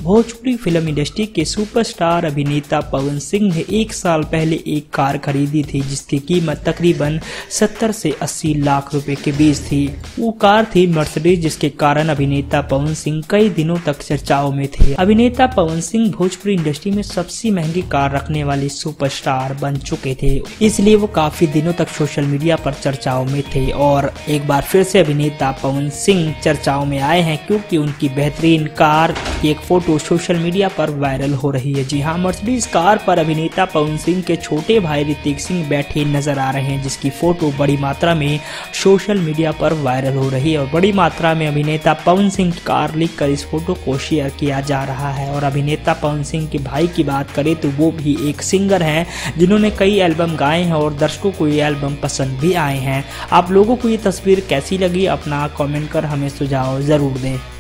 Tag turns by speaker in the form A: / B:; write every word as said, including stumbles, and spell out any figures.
A: Bhojpuri film industry के superstar अभिनेता पवन सिंह ने एक साल पहले एक कार खरीदी थी जिसकी कीमत तकरीबन सत्तर से अस्सी लाख रुपए के बीच थी। वो कार थी मर्सिडीज, जिसके कारण अभिनेता पवन सिंह कई दिनों तक चर्चाओं में थे। अभिनेता पवन सिंह भोजपुरी इंडस्ट्री में सबसे महंगी कार रखने वाले सुपरस्टार बन चुके थे, इसलिए वो काफी दिनों तक सोशल मीडिया पर चर्चाओं में थे। और एक बार फिर से अभिनेता पवन सिंह चर्चाओं में आए हैं क्योंकि उनकी बेहतरीन कार की एक फोटो सोशल मीडिया पर वायरल हो रही है। जी हाँ, मर्सिडीज कार पर अभिनेता पवन सिंह के छोटे भाई ऋतिक सिंह बैठे नजर आ रहे हैं, जिसकी फोटो बड़ी मात्रा में सोशल मीडिया पर वायरल हो रही है और बड़ी मात्रा में अभिनेता पवन सिंह की कार लिख कर इस फोटो को शेयर किया जा रहा है। और अभिनेता पवन सिंह के भाई की बात करें तो वो भी एक सिंगर हैं जिन्होंने कई एल्बम गाए हैं और दर्शकों को ये एल्बम पसंद भी आए हैं। आप लोगों को ये तस्वीर कैसी लगी, अपना कमेंट कर हमें सुझाव जरूर दें।